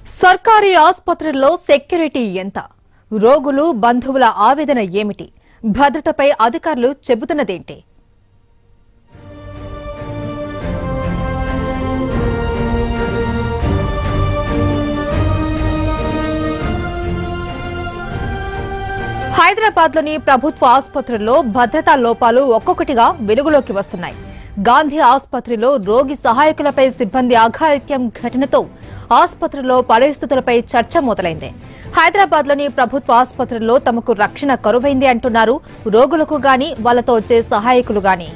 సర్కారీ ఆసుపత్రుల్లో సెక్యూరిటీ ఎంత? రోగులు బంధువుల ఆవేదన ఏమిటి? భద్రతపై అధికారులు చెబుతున్నదేంటి? హైదరాబాద్లోని ప్రభుత్వ ఆసుపత్రుల్లో భద్రతా లోపాలు ఒక్కొక్కటిగా వెలుగులోకి వస్తున్నాయి. గాంధీ ఆసుపత్రిలో రోగి సహాయకులపై సిబ్బంది అఘాయిత్యం ఘటనతో ఆసుపత్రిలో పరిస్థితులపై చర్చ మొదలైంది. హైదరాబాద్లోని ప్రభుత్వ ఆసుపత్రుల్లో తమకు రక్షణ కరువైంది అంటున్నారు రోగులకు గాని వాళ్లతో వచ్చే సహాయకులు గాని.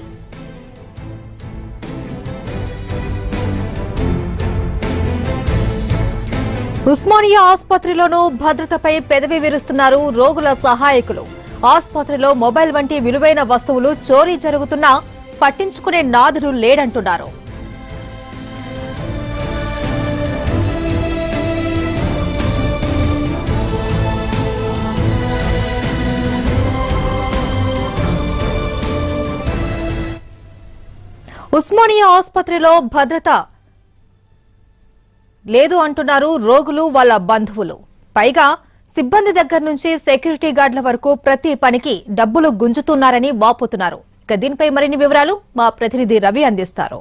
ఉస్మానియా ఆసుపత్రిలోనూ భద్రతపై పెదవి విరుస్తున్నారు రోగుల సహాయకులు. ఆసుపత్రిలో మొబైల్ వంటి విలువైన వస్తువులు చోరీ జరుగుతున్నా పట్టించుకునే నాదుడు లేడంటున్నారు. ఉస్మానియా ఆసుపత్రిలో భద్రత లేదు అంటున్నారు రోగులు వాళ్ళ బంధువులు. పైగా సిబ్బంది దగ్గర నుంచి సెక్యూరిటీ గార్డుల వరకు ప్రతి పనికి డబ్బులు గుంజుతున్నారని వాపోతున్నారు. ఇక దీనిపై మరిన్ని వివరాలు మా ప్రతినిధి రవి అందిస్తారు.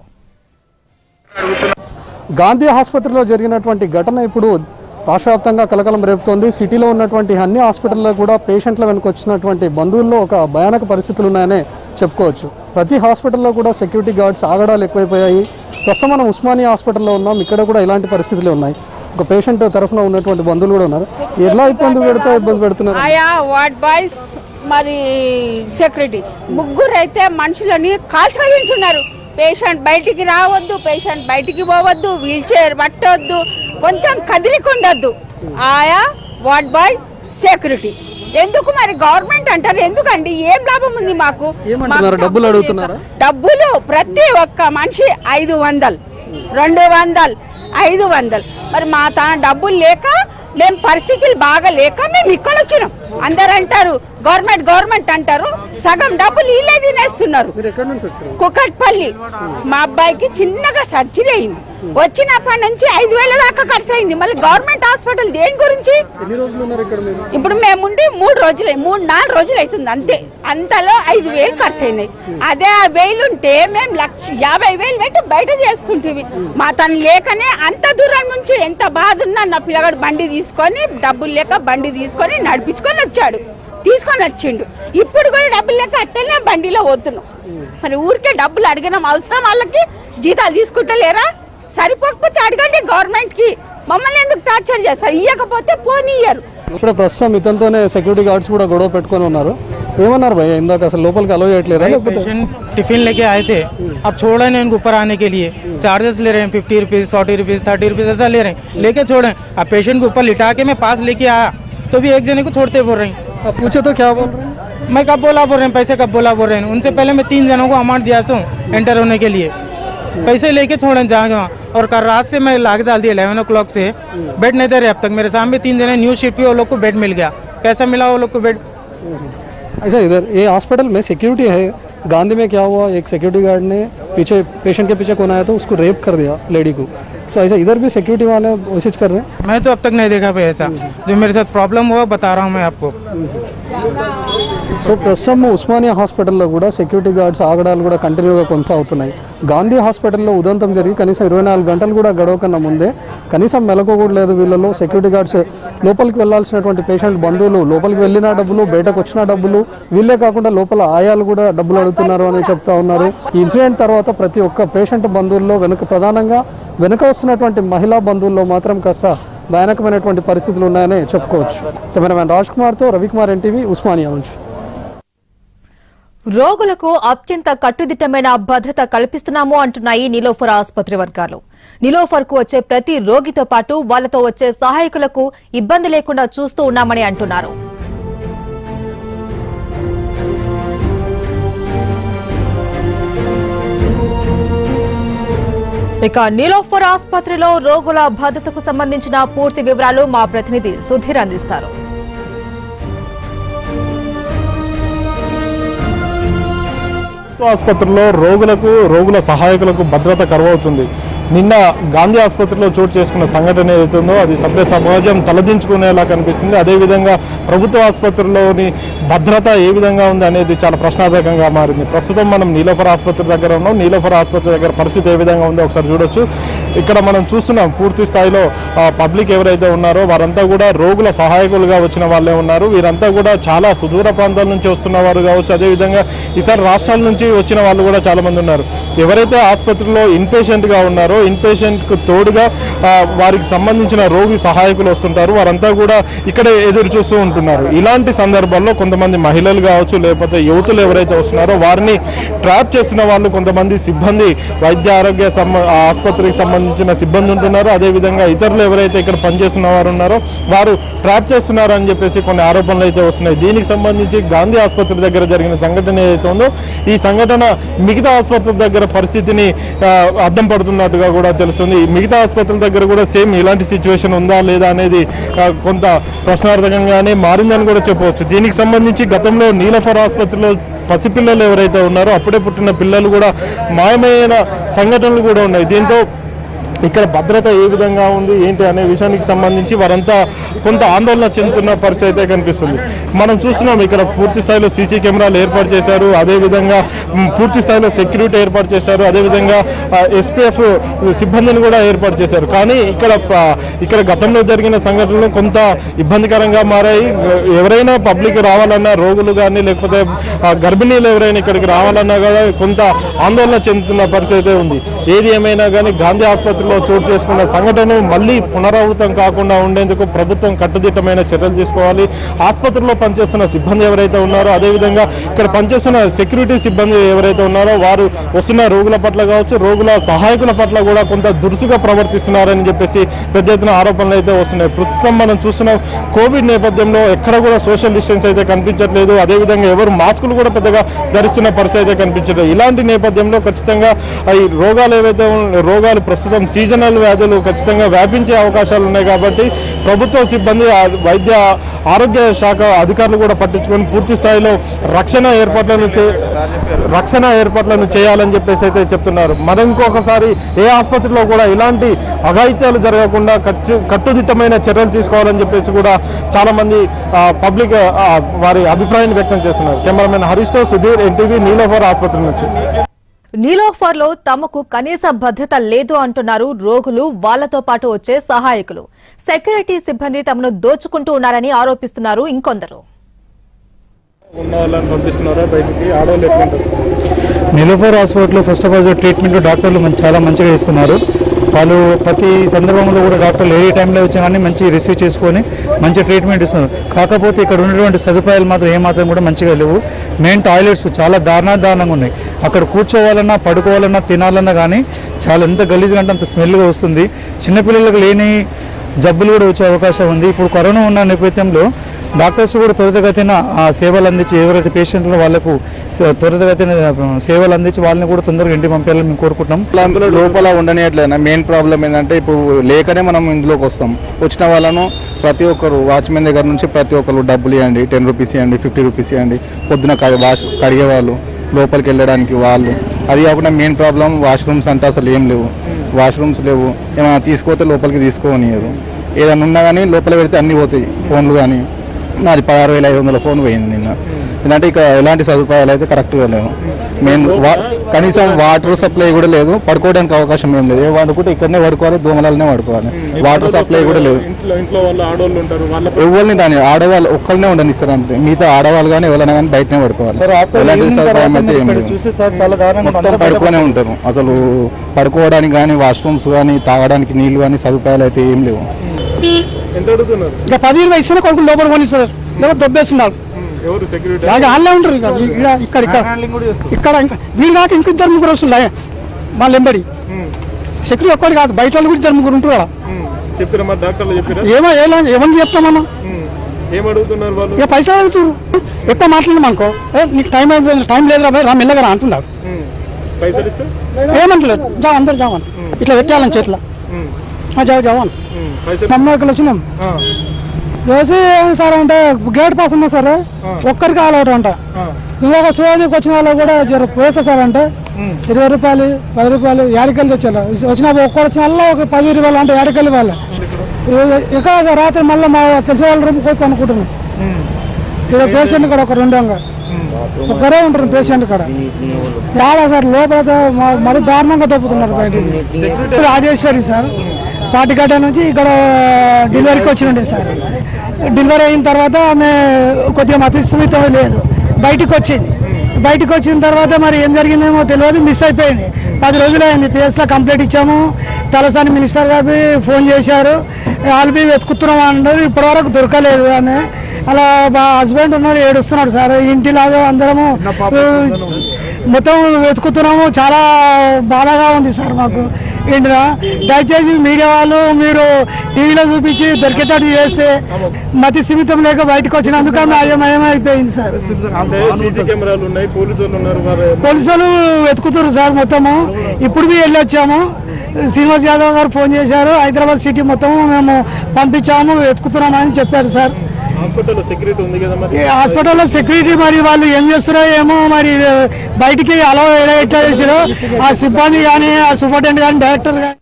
గాంధీ ఆసుపత్రిలో జరిగినటువంటి ఘటన ఇప్పుడు రాష్ట్రవ్యాప్తంగా కలకలం రేపుతోంది. సిటీలో ఉన్నటువంటి అన్ని హాస్పిటల్లో కూడా పేషెంట్ల వెనుక వచ్చినటువంటి బంధువుల్లో ఒక భయానక పరిస్థితులు ఉన్నాయనే చెప్పుకోవచ్చు. ప్రతి హాస్పిటల్లో కూడా సెక్యూరిటీ గార్డ్స్ ఆగడాలు ఎక్కువైపోయాయి. ప్రస్తుతం మనం ఉస్మానియా హాస్పిటల్లో ఉన్నాం. ఇక్కడ కూడా ఇలాంటి పరిస్థితులు ఉన్నాయి. ఒక పేషెంట్ తరఫున ఉన్నటువంటి బంధువులు కూడా ఉన్నారు. ఎలా ఇబ్బంది పెడుతున్నారు? ఆయా వార్డ్ బాయ్స్ మరి సెక్యూరిటీ ముగ్గురు అయితే మనుషులని కాల్చుకుంటున్నారు. పేషెంట్ బయటికి రావద్దు, పేషెంట్ బయటికి పోవద్దు, వీల్ చైర్ పట్టవద్దు, కొంచెం కదిలికుండద్దు. ఆయా వార్డ్ బాయ్ సెక్యూరిటీ ఎందుకు మరి గవర్నమెంట్ అంటారు? ఎందుకండి? ఏం లాభం ఉంది మాకు? డబ్బులు అడుగుతున్నారు. డబ్బులు ప్రతి ఒక్క మనిషి 500, 200, 500. మరి మా తన డబ్బులు లేక మేము పరిస్థితులు బాగా లేక మేము ఇక్కడ వచ్చినాం. అందరు అంటారు గవర్నమెంట్ అంటారు, సగం డబ్బులు వీళ్ళే తినేస్తున్నారు. కుకట్పల్లి మా అబ్బాయికి చిన్నగా సర్జరీ అయింది. వచ్చినప్పటి నుంచి 5,000 దాకా ఖర్చు అయింది. మళ్ళీ గవర్నమెంట్ హాస్పిటల్ దేని గురించి? ఇప్పుడు మేముండి 3-4 రోజులు అవుతుంది అంతే. అంతలో 5,000 ఖర్చు అయినాయి. అదే 1,000 ఉంటే మేము 50,000 పెట్టి బయట చేస్తుంటివి. మా తను లేకనే అంత దూరం నుంచి ఎంత బాధ ఉన్నా నా పిల్లగాడు బండి తీసుకొని డబ్బులు లేక బండి తీసుకొని నడిపించుకొని తీసుకొని వచ్చిండు. ఇప్పుడు కూడా డబ్బులు లేక అట్టనే బండిలో పోతున్నాం. మరి ఊరికే డబ్బులు అడిగినాం అవసరం, వాళ్ళకి జీతాలు తీసుకుంటలేరా? సరిపోకపోతే అడగండి గవర్నమెంట్ కి. మమ్మల్ని ఎందుకు టార్చర్ చేస్తారు? ఇవ్వకపోతే పోనీయరు. ఇప్పుడు ప్రస్తుతం ఇతనితోనే సెక్యూరిటీ గార్డ్స్ కూడా గొడవ పెట్టుకొని ఉన్నారు. ఏమన్నారు భయ్య? ఇందాక అసలు లోపలికి అలో చేయట్లేరా? टिफिन लेके आए थे, अब छोड़े नहीं उनको ऊपर आने के लिए. चार्जेस ले रहे हैं 50 रुपीज़, 40 रुपीज़, 30 रुपीज़ ऐसा ले रहे हैं. लेके छोड़े. अब पेशेंट को ऊपर लिटा के मैं पास लेके आया तो भी एक जने को छोड़ते बोल रही. अब पूछे तो क्या बोल रहे हैं? मैं कब बोला बोल रहे हैं, पैसे कब बोला बोल रहे हैं. उनसे पहले मैं 3 जनों को अमाउंट दिया सो एंटर होने के लिए. पैसे लेके छोड़े जहाँ. और कल रात से मैं लाके डाल दिया 11 o'clock से. बेड नहीं दे रहे अब तक. मेरे सामने 3 जने न्यू शिफ्ट पे वो लोग को बेड मिल गया. कैसा मिला वो लोग को बेड? अच्छा, इधर ये हॉस्पिटल में सिक्योरिटी है. गांधी में क्या हुआ, एक सिक्योरिटी गार्ड ने पीछे पेशेंट के पीछे कौन आया तो उसको रेप कर दिया लेडी को. तो ऐसा इधर भी सिक्योरिटी वाले कोशिश कर रहे हैं. मैं तो अब तक नहीं देखा भाई ऐसा. जो मेरे साथ प्रॉब्लम हुआ बता रहा हूँ मैं आपको. సో ప్రస్తుతం ఉస్మానియా హాస్పిటల్లో కూడా సెక్యూరిటీ గార్డ్స్ ఆగడాలు కూడా కంటిన్యూగా కొనసాగుతున్నాయి. గాంధీ హాస్పిటల్లో ఉదంతం జరిగి కనీసం 24 గంటలు కూడా గడవకన్నా ముందే కనీసం మెలకు కూడా లేదు వీళ్ళలో. సెక్యూరిటీ గార్డ్స్ లోపలికి వెళ్లాల్సినటువంటి పేషెంట్ బంధువులు లోపలికి వెళ్ళిన డబ్బులు, బయటకు వచ్చిన డబ్బులు, వీళ్ళే కాకుండా లోపల ఆయాలు కూడా డబ్బులు అడుగుతున్నారు అని చెప్తా ఉన్నారు. ఈ ఇన్సిడెంట్ తర్వాత ప్రతి ఒక్క పేషెంట్ బంధువుల్లో ప్రధానంగా వెనుక వస్తున్నటువంటి మహిళా బంధువుల్లో మాత్రం కాస్త భయానకమైనటువంటి పరిస్థితులు ఉన్నాయని చెప్పుకోవచ్చు. కెమెరామెన్ రాజ్ కుమార్తో రవికుమార్, ఎన్టీవీ, ఉస్మానియా నుంచి. రోగులకు అత్యంత కట్టుదిట్టమైన భద్రత కల్పిస్తున్నాము అంటున్నాయి నిలోఫర్ ఆసుపత్రి వర్గాలు. నిలోఫర్ కు వచ్చే ప్రతి రోగితో పాటు వాళ్లతో వచ్చే సహాయకులకు ఇబ్బంది లేకుండా చూస్తూ ఉన్నామని అంటున్నారు. ఇక నిలోఫర్ ఆసుపత్రిలో రోగుల భద్రతకు సంబంధించిన పూర్తి వివరాలు మా ప్రతినిధి సుధీర్ అందిస్తారు. ఆసుపత్రిలో రోగుల సహాయకులకు భద్రత కరువవుతుంది. నిన్న గాంధీ ఆసుపత్రిలో చోటు చేసుకున్న సంఘటన ఏదైతుందో అది సభ్య సమాజం తలదించుకునేలా కనిపిస్తుంది. అదేవిధంగా ప్రభుత్వ ఆసుపత్రిలోని భద్రత ఏ విధంగా ఉంది అనేది చాలా ప్రశ్నార్థకంగా మారింది. ప్రస్తుతం మనం నీలోఫర్ ఆసుపత్రి దగ్గర ఉన్నాం. నీలోఫర్ ఆసుపత్రి దగ్గర పరిస్థితి ఏ విధంగా ఉందో ఒకసారి చూడొచ్చు. ఇక్కడ మనం చూస్తున్నాం పూర్తి స్థాయిలో పబ్లిక్ ఎవరైతే ఉన్నారో వారంతా కూడా రోగుల సహాయకులుగా వచ్చిన వాళ్ళే ఉన్నారు. వీరంతా కూడా చాలా సుదూర ప్రాంతాల నుంచి వస్తున్న వారు కావచ్చు, అదేవిధంగా ఇతర రాష్ట్రాల నుంచి వచ్చిన వాళ్ళు కూడా చాలా మంది ఉన్నారు. ఎవరైతే ఆసుపత్రిలో ఇన్పేషెంట్గా ఉన్నారో ఇన్పేషెంట్కు తోడుగా వారికి సంబంధించిన రోగి సహాయకులు వస్తుంటారు. వారంతా కూడా ఇక్కడే ఎదురు చూస్తూ ఉంటున్నారు. ఇలాంటి సందర్భాల్లో కొంతమంది మహిళలు కావచ్చు, లేకపోతే యువతులు ఎవరైతే వస్తున్నారో వారిని ట్రాప్ చేస్తున్న వాళ్ళు కొంతమంది సిబ్బంది, వైద్య ఆరోగ్య ఆసుపత్రికి సంబంధించిన సిబ్బంది ఉంటున్నారు. అదేవిధంగా ఇతరులు ఎవరైతే ఇక్కడ పనిచేస్తున్న వారు ఉన్నారో వారు ట్రాప్ చేస్తున్నారు అని చెప్పేసి కొన్ని ఆరోపణలు అయితే వస్తున్నాయి. దీనికి సంబంధించి గాంధీ ఆసుపత్రి దగ్గర జరిగిన సంఘటన ఏదైతే ఉందో ఈ సంఘటన మిగతా ఆసుపత్రి దగ్గర పరిస్థితిని అద్దం పడుతున్నట్టుగా కూడా తెలుస్తుంది. మిగతా ఆసుపత్రుల దగ్గర కూడా సేమ్ ఇలాంటి సిచ్యువేషన్ ఉందా లేదా అనేది కొంత ప్రశ్నార్థకంగానే మారిందని కూడా చెప్పవచ్చు. దీనికి సంబంధించి గతంలో నీలోఫర్ ఆసుపత్రిలో పసిపిల్లలు ఎవరైతే ఉన్నారో అప్పుడే పుట్టిన పిల్లలు కూడా మాయమైన సంఘటనలు కూడా ఉన్నాయి. దీంతో ఇక్కడ భద్రత ఏ విధంగా ఉంది ఏంటి అనే విషయానికి సంబంధించి వారంతా కొంత ఆందోళన చెందుతున్న పరిస్థితి అయితే కనిపిస్తుంది. మనం చూస్తున్నాం ఇక్కడ పూర్తి స్థాయిలో సీసీ కెమెరాలు ఏర్పాటు చేశారు. అదేవిధంగా పూర్తి స్థాయిలో సెక్యూరిటీ ఏర్పాటు చేశారు. అదేవిధంగా ఎస్పీఎఫ్ సిబ్బందిని కూడా ఏర్పాటు చేశారు. కానీ ఇక్కడ గతంలో జరిగిన సంఘటనలు కొంత ఇబ్బందికరంగా మారాయి. ఎవరైనా పబ్లిక్ రావాలన్నా, రోగులు కానీ లేకపోతే గర్భిణీలు ఎవరైనా ఇక్కడికి రావాలన్నా కూడా కొంత ఆందోళన చెందుతున్న పరిస్థితి ఉంది. ఏది ఏమైనా కానీ గాంధీ ఆసుపత్రిలో చోటు చేసుకున్న సంఘటన మళ్ళీ పునరావృతం కాకుండా ఉండేందుకు ప్రభుత్వం కట్టుదిట్టమైన చర్యలు తీసుకోవాలి. ఆసుపత్రిలో పనిచేస్తున్న సిబ్బంది ఎవరైతే ఉన్నారో, అదేవిధంగా ఇక్కడ పనిచేస్తున్న సెక్యూరిటీ సిబ్బంది ఎవరైతే ఉన్నారో వారు వస్తున్న రోగుల పట్ల కావచ్చు, రోగుల సహాయకుల పట్ల కూడా కొంత దురుసుగా ప్రవర్తిస్తున్నారని చెప్పేసి పెద్ద ఎత్తున ఆరోపణలు అయితే వస్తున్నాయి. ప్రస్తుతం మనం చూస్తున్న కోవిడ్ నేపథ్యంలో ఎక్కడ కూడా సోషల్ డిస్టెన్స్ అయితే కనిపించట్లేదు. అదేవిధంగా ఎవరు మాస్కులు కూడా పెద్దగా ధరిస్తున్న పరిస్థితి అయితే కనిపించట్లేదు. ఇలాంటి నేపథ్యంలో ఖచ్చితంగా ఈ రోగాలు ప్రస్తుతం సీజనల్ వ్యాధులు ఖచ్చితంగా వ్యాపించే అవకాశాలు ఉన్నాయి. కాబట్టి ప్రభుత్వ సిబ్బంది, వైద్య ఆరోగ్య శాఖ అధికారులు కూడా పట్టించుకొని పూర్తి స్థాయిలో రక్షణ ఏర్పాట్లను చేయాలని చెప్పేసి అయితే చెప్తున్నారు. మరి ఇంకొకసారి ఏ ఆసుపత్రిలో కూడా ఇలాంటి అఘాయిత్యాలు జరగకుండా కట్టుదిట్టమైన చర్యలు తీసుకోవాలని చెప్పేసి కూడా చాలా మంది పబ్లిక్ వారి అభిప్రాయాన్ని వ్యక్తం చేస్తున్నారు. కెమెరామెన్ హరీష్తో సుధీర్, ఎన్టీవీ, నీలోఫర్ ఆసుపత్రి నుంచి. నీలోఫర్లో తమకు కనీస భద్రత లేదు అంటున్నారు రోగులు, వాళ్లతో పాటు వచ్చే సహాయకులు. సెక్యూరిటీ సిబ్బంది తమను దోచుకుంటూ ఉన్నారని ఆరోపిస్తున్నారు ఇంకొందరు. నీలోఫర్ హాస్పిటల్లో ఫస్ట్ ఆఫ్ ఆల్ ట్రీట్మెంట్ డాక్టర్లు చాలా మంచిగా ఇస్తున్నారు. వాళ్ళు ప్రతి సందర్భంలో కూడా డాక్టర్లు ఏ టైంలో వచ్చినా కానీ మంచి రిసీవ్ చేసుకొని మంచి ట్రీట్మెంట్ ఇస్తున్నారు. కాకపోతే ఇక్కడ ఉన్నటువంటి సదుపాయాలు మాత్రం ఏమాత్రం కూడా మంచిగా లేవు. మెయిన్ టాయిలెట్స్ చాలా దారుణంగా ఉన్నాయి. అక్కడ కూర్చోవాలన్నా, పడుకోవాలన్నా, తినాలన్నా కానీ చాలా ఎంత గలీజ్గా అంటే అంత స్మెల్గా వస్తుంది. చిన్నపిల్లలకు లేని జబ్బులు కూడా వచ్చే అవకాశం ఉంది. ఇప్పుడు కరోనా ఉన్న నేపథ్యంలో డాక్టర్స్ కూడా త్వరితగతిన సేవలు అందించి ఎవరైతే పేషెంట్లు వాళ్ళకు త్వరితగతిన సేవలు అందించి వాళ్ళని కూడా తొందరగా ఇంటికి పంపించాలని మేము కోరుకుంటున్నాం. అందులో లోపల ఉండనియట్లేదు. మెయిన్ ప్రాబ్లం ఏంటంటే ఇప్పుడు లేకనే మనం ఇందులోకి వస్తాం. వచ్చిన వాళ్ళను ప్రతి ఒక్కరు వాచ్మెన్ దగ్గర నుంచి ప్రతి ఒక్కరు డబ్బులు ఇవ్వండి, 10 రూపీస్ ఇవ్వండి, 50 రూపీస్ ఇవ్వండి. పొద్దున కడిగే వాళ్ళు, లోపలికి వెళ్ళడానికి వాళ్ళు. అది కాకుండా మెయిన్ ప్రాబ్లం వాష్రూమ్స్ అంటే అసలు ఏం లేవు. వాష్రూమ్స్ లేవు. ఏమైనా తీసుకుపోతే లోపలికి తీసుకోనియరు. ఏదైనా ఉన్నా కానీ లోపల పెడితే అన్నీ పోతాయి. ఫోన్లు కానీ నాది 16,500 ఫోన్ పోయింది నిన్న. ఎందుకంటే ఇక్కడ ఎలాంటి సదుపాయాలు అయితే కరెక్ట్గా లేవు. మెయిన్ కనీసం వాటర్ సప్లై కూడా లేదు. పడుకోవడానికి అవకాశం ఏం లేదు. పడుకుంటే ఇక్కడనే పడుకోవాలి, దోమలనే పడుకోవాలి. వాటర్ సప్లై కూడా లేదు. ఎవరిని దాని ఆడవాళ్ళు ఒక్కరినే ఉండనిస్తారు అంతే. మిగతా ఆడవాళ్ళు కానీ ఎవరైనా కానీ బయటనే పడుకోవాలి. ఎలాంటి సదుపాయం అయితే ఏం లేదు. మొత్తం పడుకోనే ఉంటారు. అసలు పడుకోవడానికి కానీ, వాష్రూమ్స్ కానీ, తాగడానికి నీళ్లు కానీ సదుపాయాలు అయితే ఏం లేవు. ఇంకా 10-20 ఇస్తున్నా కొడుకులు లోపల కొని సార్, లేకపోతే దొబ్బేస్తున్నారు. వాళ్ళే ఉంటారు ఇక్కడ ఇంకా వీళ్ళు కాక ఇంక 2-3 వస్తున్నాయి మళ్ళీ ఎంబడి. సెక్యూరిటీ ఒక్కటి కాదు, బయట వాళ్ళు కూడా 2-3 ఉంటారు కదా. ఏమని చెప్తామన్నా, ఇక పైసలు అడుగుతారు. ఎక్కువ మాట్లాడినాం అనుకో, నీకు టైం లేదు రా మెల్లగా రా అంటున్నారు. ఏమంటలేదు, జావ అందరు జావని ఇట్లా పెట్టాలని చేతిలో జావాన్ అమ్మకలు వచ్చినాం వేసి సార్ అంటే గేట్ పాస్ ఉన్నా సార్ ఒక్కరికి ఆలౌట్ అంట. ఇంకొక చూడడానికి వచ్చిన వాళ్ళు కూడా వేస్తా సార్ అంటే 20 రూపాయలు 10 రూపాయలు ఏడకెళ్ళి తెచ్చారు. వచ్చిన ఒక్కడు వచ్చిన వల్ల ఒక 10 రూపాయలు అంటే ఏడకెళ్ళి వాళ్ళ ఇక రాత్రి మళ్ళీ మా తెలిసే వాళ్ళ రూమ్ పోయి కొనుక్కుంటున్నాం. ఇక్కడ పేషెంట్ కూడా ఒక రెండంగా ఒక్కరే ఉంటారు పేషెంట్ కూడా ఏడా సార్ లోపల మరీ దారుణంగా తప్పుతున్నారు బయటికి. రాజేశ్వరి సార్ పాటిగడ్డ నుంచి ఇక్కడ డెలివరీకి వచ్చినండి సార్. డెలివరీ అయిన తర్వాత ఆమె కొద్దిగా మతిస్థిమితం లేదు, బయటికి వచ్చింది. బయటకు వచ్చిన తర్వాత మరి ఏం జరిగిందేమో తెలియదు, మిస్ అయిపోయింది. 10 రోజులు అయింది. పిఎస్లో కంప్లైంట్ ఇచ్చాము. తలసాని మినిస్టర్ గారు ఫోన్ చేశారు, వాళ్ళు వెతుకుతున్నాం అన్నారు. ఇప్పటివరకు దొరకలేదు ఆమె. అలా మా హస్బెండ్ ఉన్నాడు, ఏడుస్తున్నాడు సార్. ఇంటిలాగా అందరము మొత్తం వెతుకుతున్నాము. చాలా బాధగా ఉంది సార్ మాకు. ఏంటిరా దయచేసి మీడియా వాళ్ళు మీరు టీవీలో చూపించి దొరికేటట్టు చేస్తే మతి సీమితం లేక బయటకు వచ్చినందుకు అయమయం అయిపోయింది సార్. పోలీసులు వెతుకుతున్నారు సార్ మొత్తము. ఇప్పుడు వెళ్ళి వచ్చాము. శ్రీనివాస్ యాదవ్ గారు ఫోన్ చేశారు, హైదరాబాద్ సిటీ మొత్తము మేము పంపించాము, వెతుకుతున్నామని చెప్పారు సార్. హాస్పిటల్లో సెక్యూరిటీ మరి వాళ్ళు ఏం చేస్తున్నారో ఏమో, మరి బయటికి అలా ఎట్లా చేసారో ఆ సిబ్బంది కానీ ఆ సూపరింటెండెంట్ కానీ డైరెక్టర్ కానీ.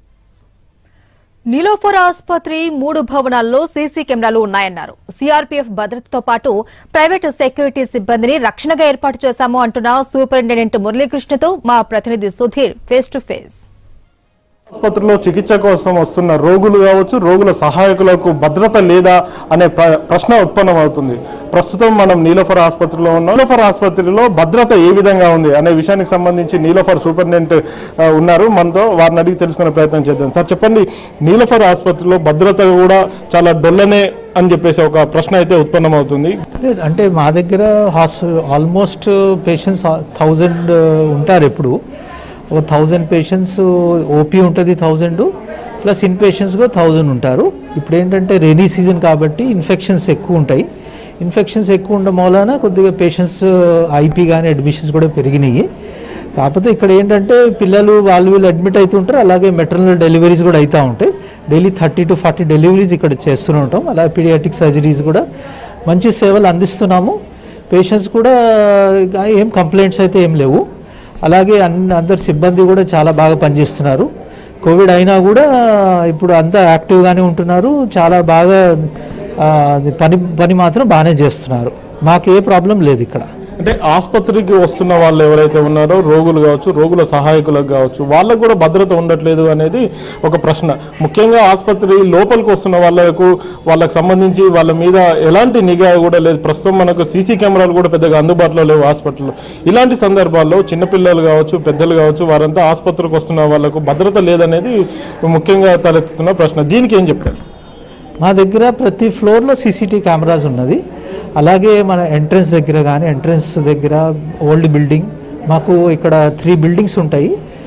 నీలోఫర్ ఆసుపత్రి 3 భవనాల్లో సీసీ కెమెరాలు ఉన్నాయన్నారు. సీఆర్పీఎఫ్ భద్రతతో పాటు ప్రైవేటు సెక్యూరిటీ సిబ్బందిని రక్షణగా ఏర్పాటు చేశాము అంటున్న సూపరింటెండెంట్ మురళీకృష్ణతో మా ప్రతినిధి సుధీర్ ఫేస్ టు ఫేస్. ఆసుపత్రిలో చికిత్స కోసం వస్తున్న రోగులు కావచ్చు, రోగుల సహాయకులకు భద్రత లేదా అనే ప్రశ్న ఉత్పన్నమవుతుంది. ప్రస్తుతం మనం నీలోఫర్ ఆసుపత్రిలో ఉన్నాం. నీలోఫర్ ఆసుపత్రిలో భద్రత ఏ విధంగా ఉంది అనే విషయానికి సంబంధించి నీలోఫర్ సూపరింటెండెంట్ ఉన్నారు మనతో. వారిని అడిగి తెలుసుకునే ప్రయత్నం చేద్దాం. సార్ చెప్పండి, నీలోఫర్ ఆసుపత్రిలో భద్రత కూడా చాలా డొల్లనే అని చెప్పేసి ఒక ప్రశ్న అయితే ఉత్పన్నమవుతుంది. అంటే మా దగ్గర ఆల్మోస్ట్ పేషెంట్స్ 1000 ఉంటారు. ఎప్పుడు ఒక 1000 పేషెంట్స్ ఓపీ ఉంటుంది, 1000 ప్లస్ ఇన్ పేషెంట్స్గా 1000 ఉంటారు. ఇప్పుడు ఏంటంటే రెయినీ సీజన్ కాబట్టి ఇన్ఫెక్షన్స్ ఎక్కువ ఉంటాయి. ఇన్ఫెక్షన్స్ ఎక్కువ ఉండడం వలన కొద్దిగా పేషెంట్స్ ఐపీ కానీ అడ్మిషన్స్ కూడా పెరిగినాయి. కాకపోతే ఇక్కడ ఏంటంటే పిల్లలు వీళ్ళు అడ్మిట్ అవుతుంటారు. అలాగే మెటర్నల్ డెలివరీస్ కూడా అవుతూ ఉంటాయి. డైలీ 30 to 40 డెలివరీస్ ఇక్కడ చేస్తూనే ఉంటాం. అలాగే పీడియాట్రిక్ సర్జరీస్ కూడా మంచి సేవలు అందిస్తున్నాము. పేషెంట్స్ కూడా ఏం కంప్లైంట్స్ అయితే ఏం లేవు. అలాగే అందరు సిబ్బంది కూడా చాలా బాగా పనిచేస్తున్నారు. కోవిడ్ అయినా కూడా ఇప్పుడు అంతా యాక్టివ్గానే ఉంటున్నారు. చాలా బాగా పని మాత్రం బాగానే చేస్తున్నారు. మాకు ఏ ప్రాబ్లం లేదు ఇక్కడ. అంటే ఆసుపత్రికి వస్తున్న వాళ్ళు ఎవరైతే ఉన్నారో రోగులు కావచ్చు, రోగుల సహాయకులకు కావచ్చు, వాళ్ళకు కూడా భద్రత ఉండట్లేదు అనేది ఒక ప్రశ్న. ముఖ్యంగా ఆసుపత్రి లోపలికి వస్తున్న వాళ్ళకు సంబంధించి వాళ్ళ మీద ఎలాంటి నిఘా కూడా లేదు. ప్రస్తుతం మనకు సీసీ కెమెరాలు కూడా పెద్దగా అందుబాటులో లేవు హాస్పిటల్లో. ఇలాంటి సందర్భాల్లో చిన్నపిల్లలు కావచ్చు, పెద్దలు కావచ్చు, వారంతా ఆసుపత్రికి వస్తున్న వాళ్ళకు భద్రత లేదనేది ముఖ్యంగా తలెత్తుతున్న ప్రశ్న. దీనికి ఏం చెప్తారు? మా దగ్గర ప్రతి ఫ్లోర్లో సీసీటీవీ కెమెరాస్ ఉన్నది. అలాగే మన ఎంట్రన్స్ దగ్గర కానీ ఎంట్రన్స్ దగ్గర ఓల్డ్ బిల్డింగ్ మాకు ఇక్కడ 3 బిల్డింగ్స్ ఉంటాయి.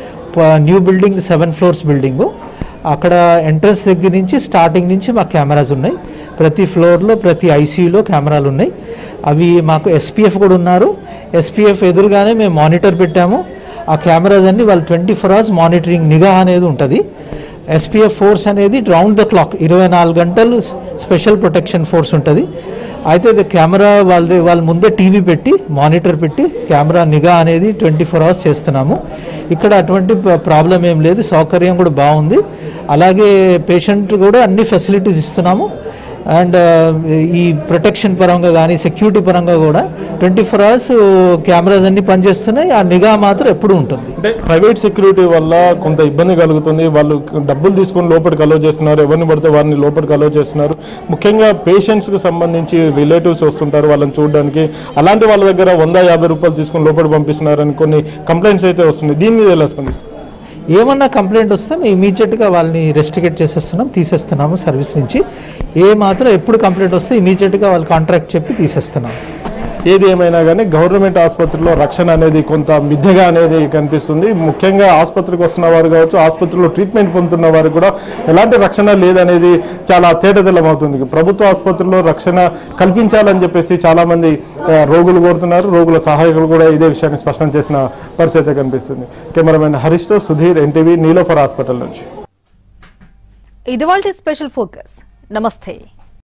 New building 7 floors building. అక్కడ ఎంట్రన్స్ దగ్గర నుంచి స్టార్టింగ్ నుంచి మాకు కెమెరాస్ ఉన్నాయి. ప్రతి ఫ్లోర్లో ప్రతి ఐసీయూలో కెమెరాలు ఉన్నాయి. అవి మాకు ఎస్పీఎఫ్ కూడా ఉన్నారు. ఎస్పీఎఫ్ ఎదురుగానే మేము మానిటర్ పెట్టాము. ఆ కెమెరాస్ అన్ని వాళ్ళు 24 hours మానిటరింగ్ నిఘా అనేది ఉంటుంది. ఎస్పీఎఫ్ ఫోర్స్ అనేది రౌండ్ ద క్లాక్ 24 గంటలు స్పెషల్ ప్రొటెక్షన్ ఫోర్స్ ఉంటుంది. అయితే కెమెరా వాళ్ళ ముందే టీవీ పెట్టి మానిటర్ పెట్టి కెమెరా నిఘా అనేది 24 hours చేస్తున్నాము. ఇక్కడ అటువంటి ప్రాబ్లం ఏం లేదు. సౌకర్యం కూడా బాగుంది. అలాగే పేషెంట్ కూడా అన్ని ఫెసిలిటీస్ ఇస్తున్నాము. అండ్ ఈ ప్రొటెక్షన్ పరంగా కానీ సెక్యూరిటీ పరంగా కూడా 24 hours కెమెరాస్ అన్ని పనిచేస్తున్నాయి. ఆ నిఘా మాత్రం ఎప్పుడు ఉంటుంది. అంటే ప్రైవేట్ సెక్యూరిటీ వల్ల కొంత ఇబ్బంది కలుగుతుంది. వాళ్ళు డబ్బులు తీసుకొని లోపలికి అలో చేస్తున్నారు. ఎవరిని పడితే వారిని లోపలికి అలో చేస్తున్నారు. ముఖ్యంగా పేషెంట్స్కి సంబంధించి రిలేటివ్స్ వస్తుంటారు వాళ్ళని చూడడానికి. అలాంటి వాళ్ళ దగ్గర 150 రూపాయలు తీసుకొని లోపలికి పంపిస్తున్నారని కొన్ని కంప్లైంట్స్ అయితే వస్తున్నాయి. దీని మీద ఎలా స్పందిస్తారు? ఏమన్నా కంప్లైంట్ వస్తే మేము ఇమీడియట్గా వాళ్ళని రెస్ట్రికేట్ చేసేస్తున్నాం, తీసేస్తున్నాము సర్వీస్ నుంచి. ఏ మాత్రం ఎప్పుడు కంప్లైంట్ వస్తే ఇమీడియట్గా వాళ్ళు కాంట్రాక్ట్ చెప్పి తీసేస్తున్నాం. ఏది ఏమైనా కానీ గవర్నమెంట్ ఆసుపత్రిలో రక్షణ అనేది కొంత మిథ్యగా అనేది కనిపిస్తుంది. ముఖ్యంగా ఆసుపత్రికి వస్తున్న వారు కావచ్చు, ఆసుపత్రిలో ట్రీట్మెంట్ పొందుతున్న వారు కూడా ఎలాంటి రక్షణ లేదనేది చాలా తేటతెల్లమవుతుంది. ప్రభుత్వ ఆసుపత్రిలో రక్షణ కల్పించాలని చెప్పేసి చాలామంది రోగులు కోరుతున్నారు. రోగుల సహాయకులు కూడా ఇదే విషయాన్ని స్పష్టం చేసిన పరిస్థితి కనిపిస్తుంది. కెమెరామెన్ హరీష్తో సుధీర్, ఎన్టీవీ, నీలోఫర్ హాస్పిటల్ నుంచి. ఇది వాళ్ళ స్పెషల్ ఫోకస్. నమస్తే.